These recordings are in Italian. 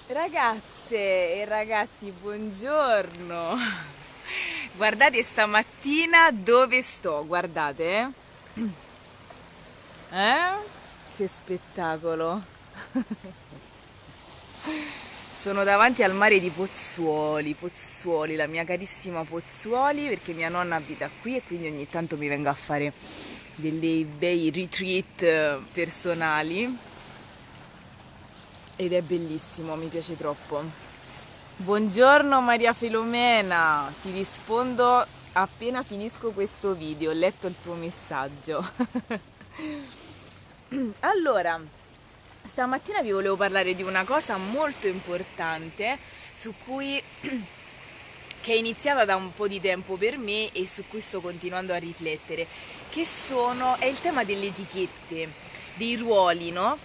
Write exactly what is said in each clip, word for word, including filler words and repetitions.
Ragazze e ragazzi, buongiorno. Guardate stamattina dove sto, guardate. Eh? Eh? Che spettacolo. Sono davanti al mare di Pozzuoli, Pozzuoli, la mia carissima Pozzuoli, perché mia nonna abita qui e quindi ogni tanto mi vengo a fare dei bei retreat personali. Ed è bellissimo, mi piace troppo. Buongiorno Maria Filomena, ti rispondo appena finisco questo video, ho letto il tuo messaggio. Allora, stamattina vi volevo parlare di una cosa molto importante su cui che è iniziata da un po' di tempo per me e su cui sto continuando a riflettere, che sono, è il tema delle etichette, dei ruoli, no?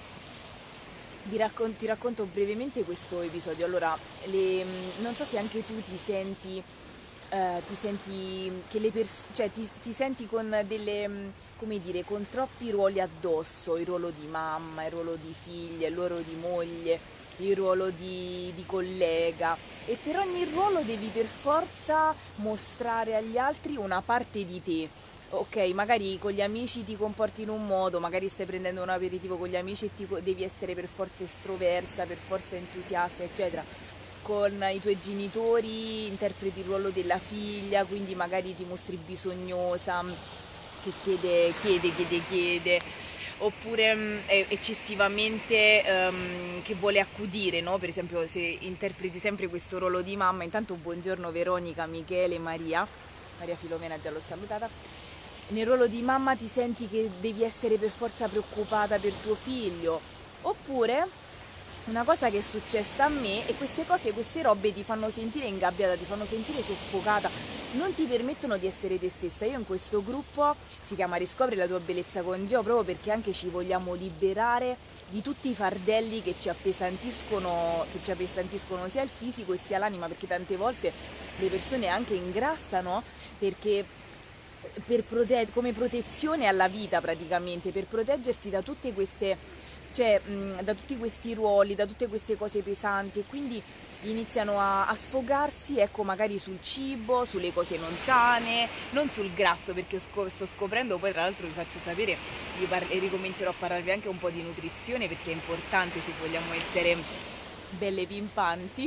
Ti racconto, ti racconto brevemente questo episodio. Allora, le, non so se anche tu ti senti, eh, ti senti che le pers- cioè ti, ti senti con delle, come dire, con troppi ruoli addosso, il ruolo di mamma, il ruolo di figlia, il ruolo di moglie, il ruolo di, di collega, e per ogni ruolo devi per forza mostrare agli altri una parte di te. Ok, magari con gli amici ti comporti in un modo, magari stai prendendo un aperitivo con gli amici e ti, devi essere per forza estroversa, per forza entusiasta, eccetera. Con i tuoi genitori interpreti il ruolo della figlia, quindi magari ti mostri bisognosa, che chiede, chiede, chiede, chiede, oppure mh, eccessivamente um, che vuole accudire, no? Per esempio, se interpreti sempre questo ruolo di mamma. Intanto buongiorno Veronica, Michele, Maria, Maria Filomena già l'ho salutata. Nel ruolo di mamma ti senti che devi essere per forza preoccupata per tuo figlio, oppure una cosa che è successa a me, e queste cose, queste robe ti fanno sentire ingabbiata, ti fanno sentire soffocata, non ti permettono di essere te stessa. Io in questo gruppo, si chiama Riscopri la tua bellezza con Geo, proprio perché anche ci vogliamo liberare di tutti i fardelli che ci appesantiscono, che ci appesantiscono sia il fisico e sia l'anima, perché tante volte le persone anche ingrassano perché per prote- come protezione alla vita, praticamente, per proteggersi da tutte queste, cioè mh, da tutti questi ruoli, da tutte queste cose pesanti, e quindi iniziano a, a sfogarsi, ecco, magari sul cibo, sulle cose non sane, non sul grasso, perché scop- sto scoprendo, poi tra l'altro vi faccio sapere, vi par- e ricomincerò a parlarvi anche un po' di nutrizione, perché è importante se vogliamo essere belle pimpanti.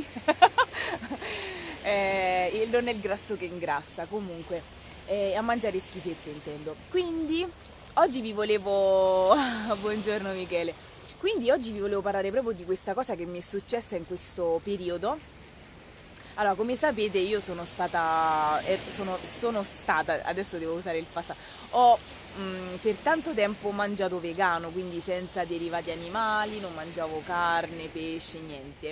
eh, non è il grasso che ingrassa, comunque, eh, a mangiare schifezze intendo. Quindi oggi vi volevo buongiorno Michele. Quindi oggi vi volevo parlare proprio di questa cosa che mi è successa in questo periodo. Allora, come sapete, io sono stata, eh, sono, sono stata, adesso devo usare il passato, ho mh, per tanto tempo mangiato vegano, quindi senza derivati animali, non mangiavo carne, pesce, niente.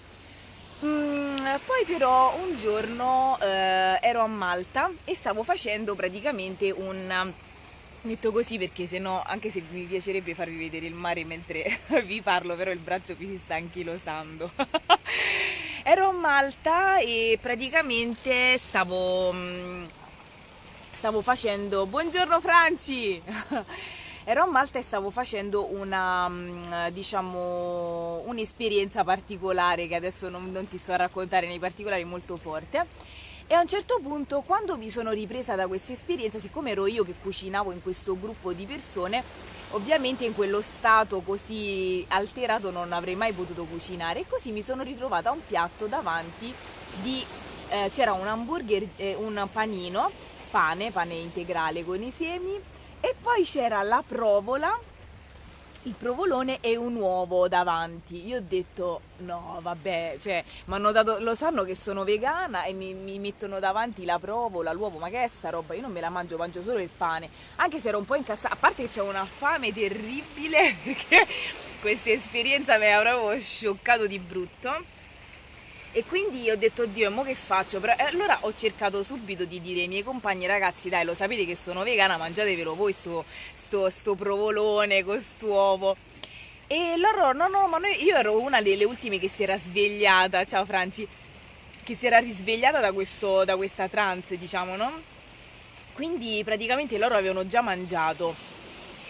Mm, poi però un giorno eh, ero a Malta e stavo facendo praticamente un... Metto così perché sennò, anche se mi piacerebbe farvi vedere il mare mentre vi parlo, però il braccio qui si sta anchilosando. Ero a Malta e praticamente stavo, mm, stavo facendo... Buongiorno Franci! Ero a Malta e stavo facendo una, mm, diciamo, un'esperienza particolare che adesso non, non ti sto a raccontare nei particolari, molto forte. E a un certo punto, quando mi sono ripresa da questa esperienza, siccome ero io che cucinavo in questo gruppo di persone, ovviamente in quello stato così alterato non avrei mai potuto cucinare, e così mi sono ritrovata un piatto davanti di... eh, c'era un hamburger, eh, un panino, pane, pane integrale con i semi, e poi c'era la provola, il provolone e un uovo davanti. Io ho detto no, vabbè, cioè, mi hanno dato, lo sanno che sono vegana e mi, mi mettono davanti la provola, l'uovo, ma che è sta roba? Io non me la mangio, mangio solo il pane. Anche se ero un po' incazzata, a parte che c'è una fame terribile, perché questa esperienza mi ha proprio scioccato di brutto. E quindi ho detto, oddio, e mo che faccio? Però, e allora ho cercato subito di dire ai miei compagni, ragazzi, dai, lo sapete che sono vegana, mangiatevelo voi sto, sto, sto provolone con st'uovo. E loro, no, no, ma noi, io ero una delle ultime che si era svegliata, ciao Franci, che si era risvegliata da, questo, da questa trance, diciamo, no? Quindi praticamente loro avevano già mangiato.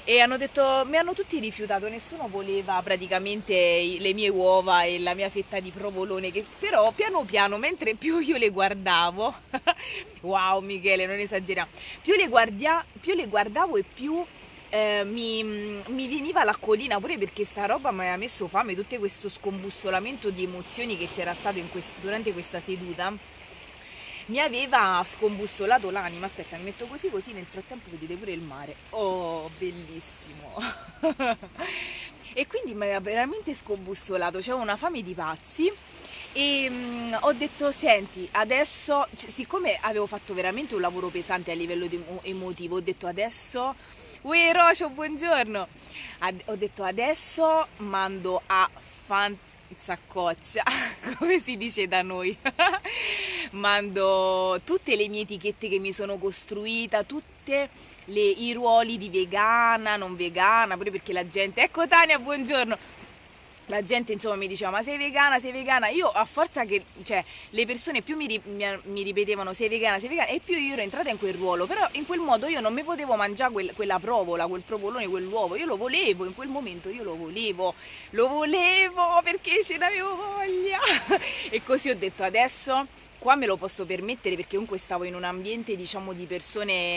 e hanno detto, mi hanno tutti rifiutato, nessuno voleva praticamente i- le mie uova e la mia fetta di provolone, che però piano piano, mentre più io le guardavo, wow Michele, non esageriamo, più le, guardia- più le guardavo e più eh, mi, mi veniva l'acquolina, pure perché sta roba mi aveva messo fame, tutto questo scombussolamento di emozioni che c'era stato in quest- durante questa seduta mi aveva scombussolato l'anima. Aspetta, mi metto così così nel frattempo vedete pure il mare. Oh, bellissimo. E quindi mi aveva veramente scombussolato, c'avevo una fame di pazzi e mm, ho detto, senti, adesso, cioè, siccome avevo fatto veramente un lavoro pesante a livello di- emotivo, ho detto adesso, uè Rocio, buongiorno, Ad- ho detto adesso mando a fan saccoccia, come si dice da noi. Mando tutte le mie etichette che mi sono costruita, tutte le- i ruoli di vegana, non vegana, pure perché la gente, ecco Tania, buongiorno. La gente insomma mi diceva, ma sei vegana, sei vegana? Io a forza che, cioè, le persone più mi, ri- mi- mi ripetevano sei vegana, sei vegana, e più io ero entrata in quel ruolo, però in quel modo io non mi potevo mangiare quel- quella provola, quel provolone, quell'uovo, io lo volevo, in quel momento io lo volevo, lo volevo perché ce n'avevo voglia. E così ho detto, adesso qua me lo posso permettere perché comunque stavo in un ambiente, diciamo, di persone,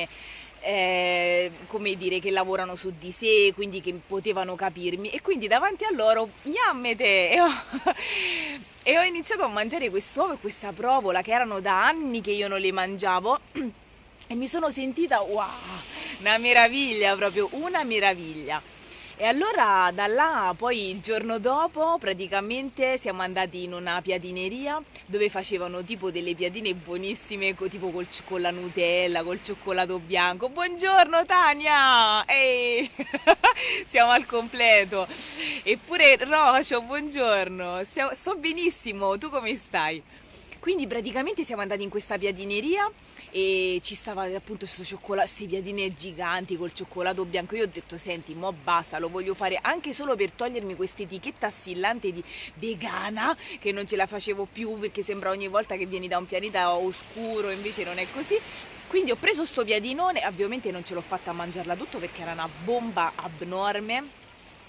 eh, come dire, che lavorano su di sé, quindi che potevano capirmi, e quindi davanti a loro gnammete e ho, e ho iniziato a mangiare quest'uovo e questa provola che erano da anni che io non le mangiavo e mi sono sentita wow, una meraviglia, proprio una meraviglia. E allora da là poi il giorno dopo praticamente siamo andati in una piadineria dove facevano tipo delle piadine buonissime, co- tipo col- con la Nutella, col cioccolato bianco. Buongiorno Tania! Ehi! Siamo al completo. Eppure Rocio, buongiorno. Sto sto benissimo, tu come stai? Quindi praticamente siamo andati in questa piadineria e ci stava appunto questo cioccolato, queste piadine giganti col cioccolato bianco. Io ho detto, senti, mo basta, lo voglio fare anche solo per togliermi questa etichetta assillante di vegana, che non ce la facevo più perché sembra ogni volta che vieni da un pianeta oscuro, invece non è così. Quindi ho preso sto piadinone, ovviamente non ce l'ho fatta a mangiarla tutto perché era una bomba abnorme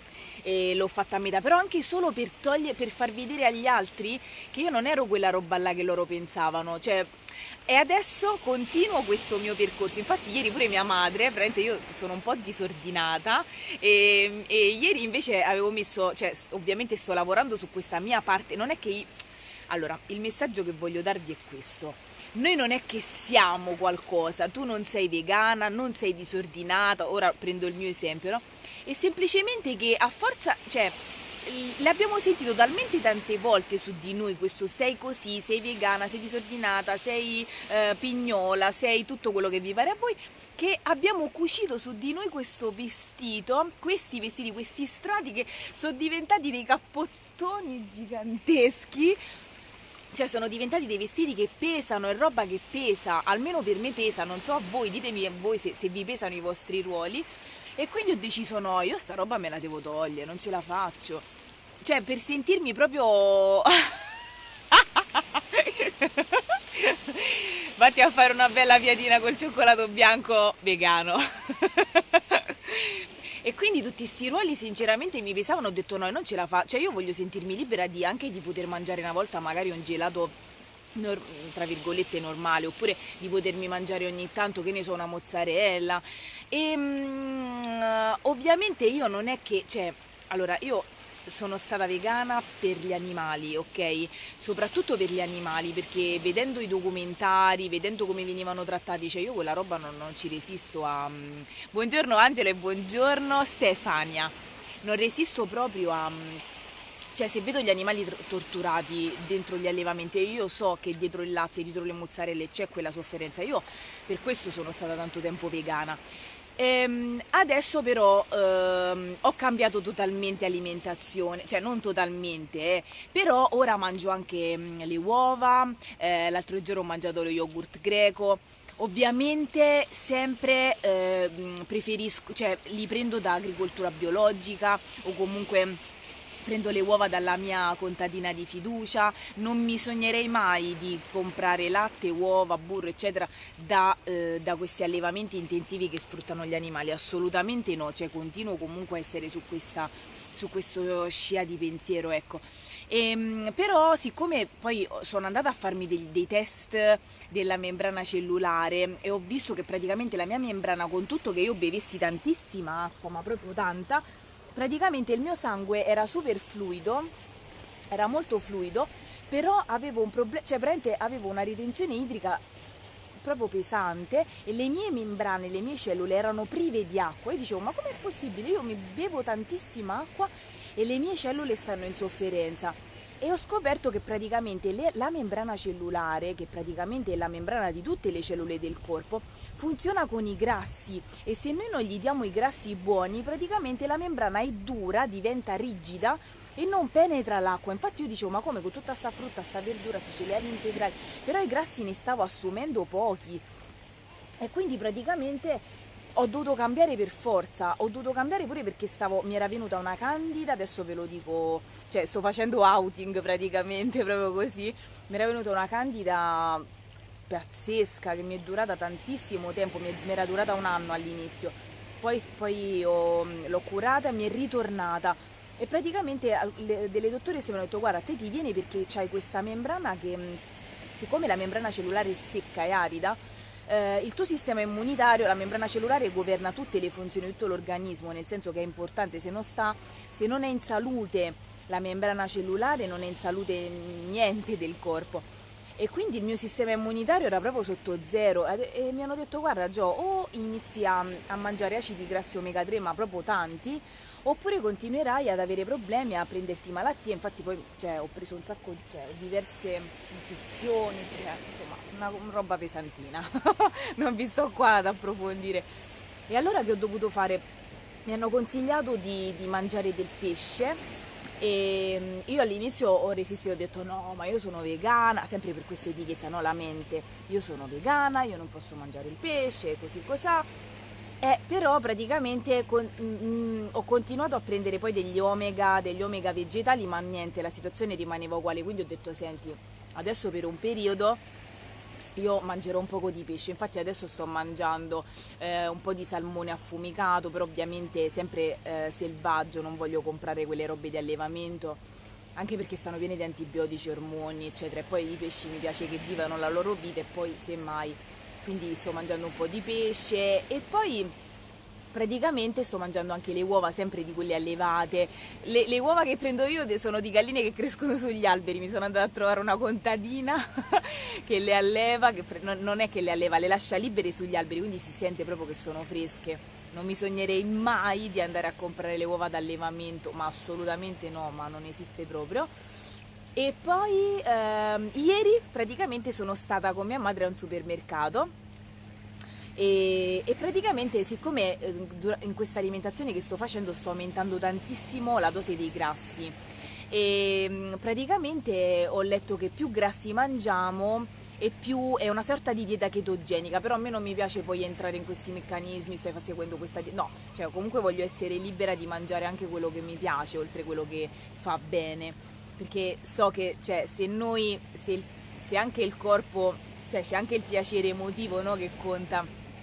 e l'ho fatta a metà, però anche solo per togliere, per far vedere agli altri che io non ero quella roba là che loro pensavano, cioè, e adesso continuo questo mio percorso. Infatti ieri pure mia madre, veramente io sono un po' disordinata e, e ieri invece avevo messo, cioè ovviamente sto lavorando su questa mia parte, non è che... Allora, il messaggio che voglio darvi è questo. Noi non è che siamo qualcosa, tu non sei vegana, non sei disordinata, ora prendo il mio esempio, no? È semplicemente che a forza, cioè, l'abbiamo sentito talmente tante volte su di noi questo sei così, sei vegana, sei disordinata, sei eh, pignola, sei tutto quello che vi pare a voi, che abbiamo cucito su di noi questo vestito, questi vestiti, questi strati che sono diventati dei cappottoni giganteschi, cioè sono diventati dei vestiti che pesano, è roba che pesa, almeno per me pesa, non so a voi, ditemi a voi se, se vi pesano i vostri ruoli. E quindi ho deciso no, io sta roba me la devo togliere, non ce la faccio. Cioè per sentirmi proprio... Vatti a fare una bella piadina col cioccolato bianco vegano. E quindi tutti questi ruoli sinceramente mi pesavano, ho detto no, non ce la fa, cioè io voglio sentirmi libera di anche di poter mangiare una volta magari un gelato nor- tra virgolette normale, oppure di potermi mangiare ogni tanto, che ne so, una mozzarella. E mm, ovviamente io non è che, cioè, allora io sono stata vegana per gli animali, ok? Soprattutto per gli animali, perché vedendo i documentari, vedendo come venivano trattati, cioè io quella roba non, non ci resisto a... mm, Buongiorno Angela e buongiorno Stefania. Non resisto proprio a... mm, cioè, se vedo gli animali tr- torturati dentro gli allevamenti e io so che dietro il latte, dietro le mozzarelle c'è quella sofferenza, io per questo sono stata tanto tempo vegana. Ehm, adesso però ehm, ho cambiato totalmente alimentazione, cioè non totalmente, eh, però ora mangio anche mm, le uova, eh, l'altro giorno ho mangiato lo yogurt greco. Ovviamente sempre eh, preferisco, cioè li prendo da agricoltura biologica o comunque prendo le uova dalla mia contadina di fiducia, non mi sognerei mai di comprare latte, uova, burro eccetera da, eh, da questi allevamenti intensivi che sfruttano gli animali, assolutamente no, cioè continuo comunque a essere su questa, su questo scia di pensiero, ecco. E, però siccome poi sono andata a farmi dei, dei test della membrana cellulare e ho visto che praticamente la mia membrana, con tutto che io bevessi tantissima acqua, ma proprio tanta, praticamente il mio sangue era super fluido, era molto fluido, però avevo un problema, cioè praticamente avevo una ritenzione idrica proprio pesante e le mie membrane, le mie cellule erano prive di acqua. Io dicevo, ma com'è possibile? Io mi bevo tantissima acqua e le mie cellule stanno in sofferenza. E ho scoperto che praticamente le, la membrana cellulare, che praticamente è la membrana di tutte le cellule del corpo, funziona con i grassi, e se noi non gli diamo i grassi buoni, praticamente la membrana è dura, diventa rigida e non penetra l'acqua. Infatti io dicevo, ma come, con tutta sta frutta, sta verdura, questi cereali integrali, però i grassi ne stavo assumendo pochi, e quindi praticamente ho dovuto cambiare per forza, ho dovuto cambiare pure perché stavo, mi era venuta una candida, adesso ve lo dico, cioè sto facendo outing praticamente, proprio così, mi era venuta una candida pazzesca che mi è durata tantissimo tempo, mi, è, mi era durata un anno all'inizio, poi, poi ho, l'ho curata e mi è ritornata, e praticamente le, delle dottoresse mi hanno detto, guarda, a te ti viene perché c'hai questa membrana che, siccome la membrana cellulare è secca e arida, Eh, il tuo sistema immunitario, la membrana cellulare governa tutte le funzioni di tutto l'organismo, nel senso che è importante, se non sta, se non è in salute la membrana cellulare, non è in salute niente del corpo, e quindi il mio sistema immunitario era proprio sotto zero, e, e mi hanno detto, guarda Gio, o inizi a, a mangiare acidi grassi omega tre, ma proprio tanti, oppure continuerai ad avere problemi, a prenderti malattie. Infatti poi, cioè, ho preso un sacco, cioè, diverse infezioni, cioè, insomma, una, una roba pesantina, non vi sto qua ad approfondire. E allora che ho dovuto fare? Mi hanno consigliato di, di mangiare del pesce, e io all'inizio ho resistito, ho detto no, ma io sono vegana, sempre per questa etichetta, no, la mente, io sono vegana, io non posso mangiare il pesce, così cosà. Eh, però praticamente con, mm, ho continuato a prendere poi degli omega, degli omega vegetali, ma niente, la situazione rimaneva uguale, quindi ho detto, senti, adesso per un periodo io mangerò un poco di pesce. Infatti adesso sto mangiando eh, un po' di salmone affumicato, però ovviamente sempre eh, selvaggio, non voglio comprare quelle robe di allevamento, anche perché stanno pieni di antibiotici, ormoni eccetera, e poi i pesci mi piace che vivano la loro vita, e poi semmai, quindi sto mangiando un po' di pesce, e poi praticamente sto mangiando anche le uova, sempre di quelle allevate. Le, le uova che prendo io sono di galline che crescono sugli alberi, mi sono andata a trovare una contadina che le alleva, che pre- non, non è che le alleva, le lascia libere sugli alberi, quindi si sente proprio che sono fresche. Non mi sognerei mai di andare a comprare le uova d'allevamento, ma assolutamente no, ma non esiste proprio. E poi ehm, ieri praticamente sono stata con mia madre a un supermercato, e, e praticamente, siccome eh, in questa alimentazione che sto facendo sto aumentando tantissimo la dose dei grassi, e praticamente ho letto che più grassi mangiamo e più è una sorta di dieta chetogenica, però a me non mi piace poi entrare in questi meccanismi, stai seguendo questa dieta, no, cioè comunque voglio essere libera di mangiare anche quello che mi piace, oltre quello che fa bene, perché so che, cioè, se noi, se, se anche il corpo, cioè c'è anche il piacere emotivo, no, che conta,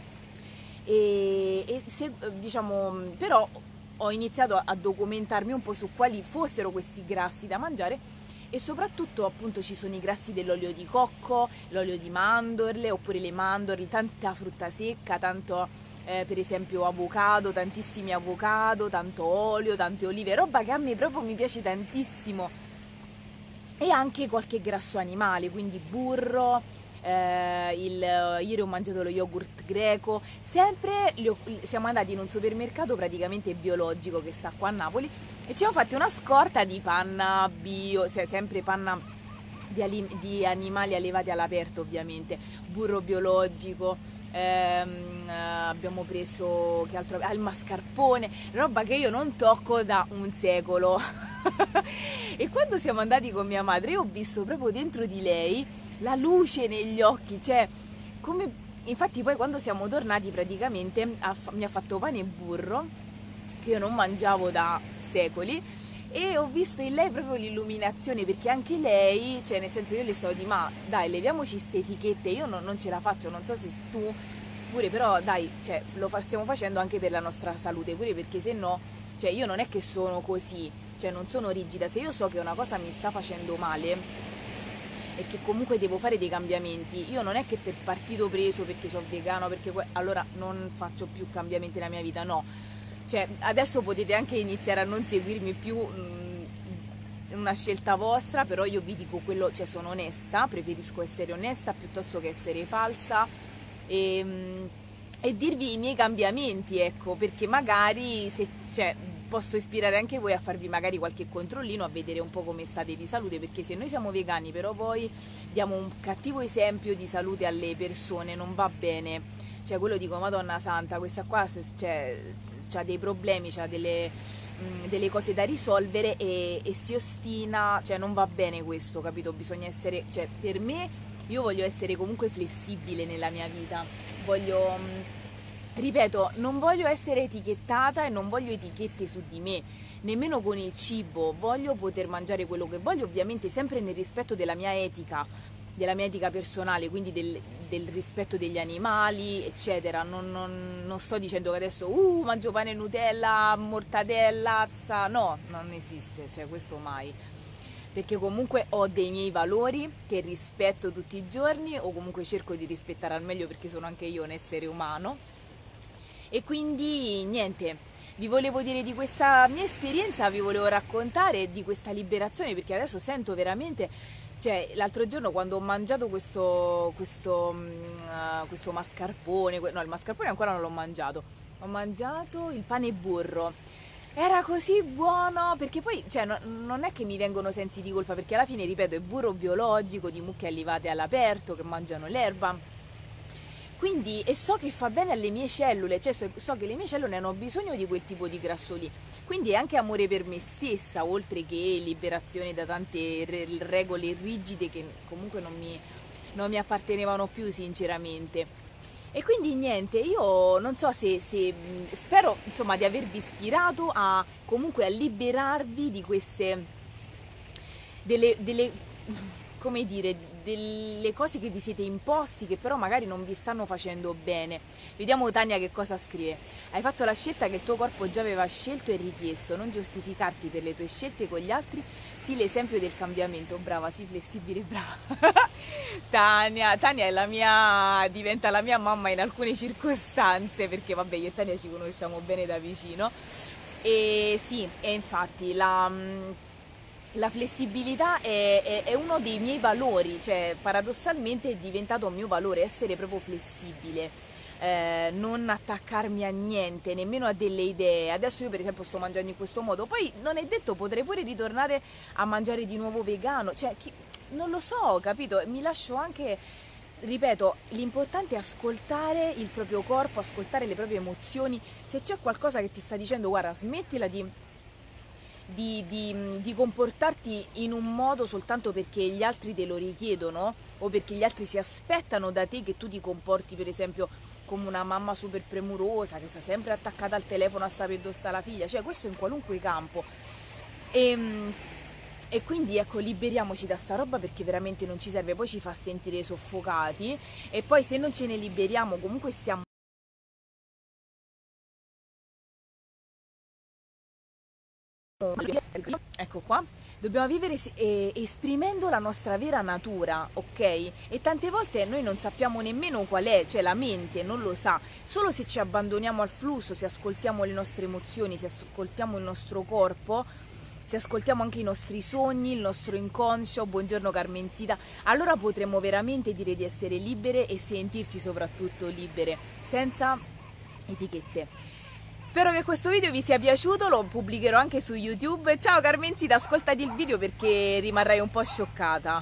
e, e se, diciamo, però ho iniziato a documentarmi un po' su quali fossero questi grassi da mangiare, e soprattutto appunto ci sono i grassi dell'olio di cocco, l'olio di mandorle, oppure le mandorle, tanta frutta secca, tanto eh, per esempio avocado, tantissimi avocado, tanto olio, tante olive, roba che a me proprio mi piace tantissimo, e anche qualche grasso animale, quindi burro. Eh, il, ieri ho mangiato lo yogurt greco, sempre ho, siamo andati in un supermercato praticamente biologico che sta qua a Napoli, e ci siamo fatti una scorta di panna bio, cioè sempre panna di, ali, di animali allevati all'aperto, ovviamente, burro biologico, ehm, abbiamo preso, che altro, ah, il mascarpone, roba che io non tocco da un secolo. E quando siamo andati con mia madre io ho visto proprio dentro di lei la luce negli occhi, cioè come, infatti poi quando siamo tornati praticamente ha, mi ha fatto pane e burro che io non mangiavo da secoli, e ho visto in lei proprio l'illuminazione, perché anche lei, cioè nel senso io le sto di ma dai leviamoci ste etichette, io non, non ce la faccio, non so se tu pure, però dai, cioè, lo fa, stiamo facendo anche per la nostra salute, pure perché se no, cioè io non è che sono così, cioè non sono rigida, se io so che una cosa mi sta facendo male e che comunque devo fare dei cambiamenti, io non è che per partito preso, perché sono vegano, perché allora non faccio più cambiamenti nella mia vita, no, cioè adesso potete anche iniziare a non seguirmi più, mh, una scelta vostra, però io vi dico quello, cioè sono onesta, preferisco essere onesta piuttosto che essere falsa e, mh, e dirvi i miei cambiamenti, ecco, perché magari se, cioè, posso ispirare anche voi a farvi magari qualche controllino, a vedere un po' come state di salute, perché se noi siamo vegani però poi diamo un cattivo esempio di salute alle persone, non va bene, cioè quello dico Madonna Santa, questa qua cioè, ha dei problemi, ha delle, mh, delle cose da risolvere e, e si ostina, cioè non va bene questo, capito? Bisogna essere, cioè per me, io voglio essere comunque flessibile nella mia vita, voglio... Mh, ripeto, non voglio essere etichettata e non voglio etichette su di me, nemmeno con il cibo, voglio poter mangiare quello che voglio, ovviamente sempre nel rispetto della mia etica, della mia etica personale, quindi del, del rispetto degli animali, eccetera. Non, non, non sto dicendo che adesso uh, mangio pane e Nutella, mortadella, azza, no, non esiste, cioè questo mai. Perché comunque ho dei miei valori che rispetto tutti i giorni, o comunque cerco di rispettare al meglio perché sono anche io un essere umano. E quindi niente, vi volevo dire di questa mia esperienza, vi volevo raccontare di questa liberazione, perché adesso sento veramente, cioè l'altro giorno quando ho mangiato questo, questo, uh, questo mascarpone, no il mascarpone ancora non l'ho mangiato, ho mangiato il pane e burro, era così buono, perché poi cioè, no, non è che mi vengono sensi di colpa, perché alla fine ripeto è burro biologico, di mucche allevate all'aperto che mangiano l'erba. Quindi, e so che fa bene alle mie cellule, cioè so, so che le mie cellule hanno bisogno di quel tipo di grasso lì. Quindi è anche amore per me stessa, oltre che liberazione da tante re- regole rigide che comunque non mi, non mi appartenevano più sinceramente. E quindi niente, io non so se, se spero insomma di avervi ispirato a comunque a liberarvi di queste delle, delle come dire, delle cose che vi siete imposti che però magari non vi stanno facendo bene. Vediamo Tania che cosa scrive. Hai fatto la scelta che il tuo corpo già aveva scelto e richiesto, non giustificarti per le tue scelte con gli altri, sii l'esempio del cambiamento. Brava, sii flessibile, brava. Tania, Tania è la mia, diventa la mia mamma in alcune circostanze, perché vabbè io e Tania ci conosciamo bene da vicino. E sì, e infatti la... La flessibilità è, è, è uno dei miei valori, cioè paradossalmente è diventato un mio valore, essere proprio flessibile, eh, non attaccarmi a niente, nemmeno a delle idee. Adesso io per esempio sto mangiando in questo modo, poi non è detto, potrei pure ritornare a mangiare di nuovo vegano, cioè chi, non lo so, capito? Mi lascio anche, ripeto, l'importante è ascoltare il proprio corpo, ascoltare le proprie emozioni. Se c'è qualcosa che ti sta dicendo guarda smettila di... Di, di, di comportarti in un modo soltanto perché gli altri te lo richiedono o perché gli altri si aspettano da te che tu ti comporti per esempio come una mamma super premurosa che sta sempre attaccata al telefono a sapere dove sta la figlia, cioè questo in qualunque campo e, e quindi ecco liberiamoci da sta roba perché veramente non ci serve, poi ci fa sentire soffocati e poi se non ce ne liberiamo comunque siamo ecco qua, dobbiamo vivere eh, esprimendo la nostra vera natura, ok? E tante volte noi non sappiamo nemmeno qual è, cioè la mente non lo sa, solo se ci abbandoniamo al flusso, se ascoltiamo le nostre emozioni, se ascoltiamo il nostro corpo, se ascoltiamo anche i nostri sogni, il nostro inconscio, buongiorno Carmenzita, allora potremo veramente dire di essere libere e sentirci soprattutto libere, senza etichette. Spero che questo video vi sia piaciuto, lo pubblicherò anche su YouTube. Ciao Carmenzita, ascoltati il video perché rimarrai un po' scioccata.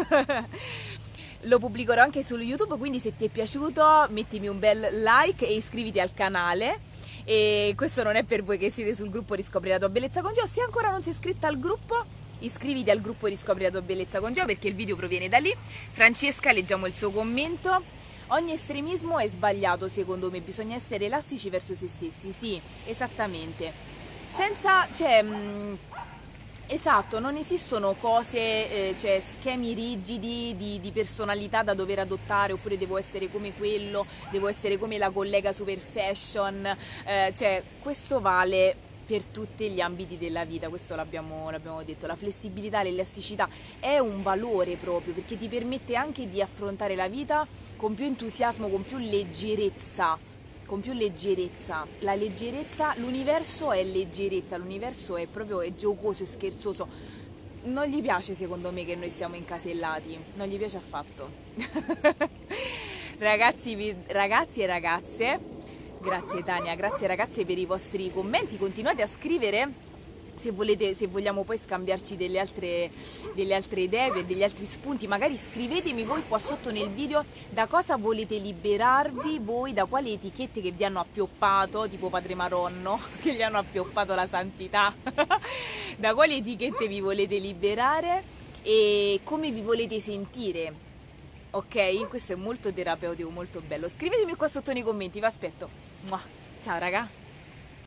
Lo pubblicherò anche su YouTube, quindi se ti è piaciuto mettimi un bel like e iscriviti al canale. E questo non è per voi che siete sul gruppo Riscopri la tua bellezza con Gio. Se ancora non sei iscritta al gruppo, iscriviti al gruppo Riscopri la tua bellezza con Gio perché il video proviene da lì. Francesca, leggiamo il suo commento. Ogni estremismo è sbagliato secondo me, bisogna essere elastici verso se stessi, sì, esattamente. Senza, cioè, mh, Esatto, non esistono cose, eh, cioè schemi rigidi di, di personalità da dover adottare, oppure devo essere come quello, devo essere come la collega super fashion, eh, cioè questo vale per tutti gli ambiti della vita, questo l'abbiamo, l'abbiamo detto, la flessibilità, l'elasticità è un valore proprio perché ti permette anche di affrontare la vita con più entusiasmo, con più leggerezza, con più leggerezza. La leggerezza, l'universo è leggerezza, l'universo è proprio è giocoso e scherzoso. Non gli piace secondo me che noi stiamo incasellati, non gli piace affatto. Ragazzi, vi- ragazzi e ragazze, grazie Tania, grazie ragazze per i vostri commenti, continuate a scrivere se volete, se vogliamo poi scambiarci delle altre, delle altre idee, per degli altri spunti, magari scrivetemi voi qua sotto nel video da cosa volete liberarvi voi, da quali etichette che vi hanno appioppato, tipo Padre Maronno, che gli hanno appioppato la santità, da quali etichette vi volete liberare e come vi volete sentire. Ok? Questo è molto terapeutico, molto bello. Scrivetemi qua sotto nei commenti, vi aspetto. Mua. Ciao raga!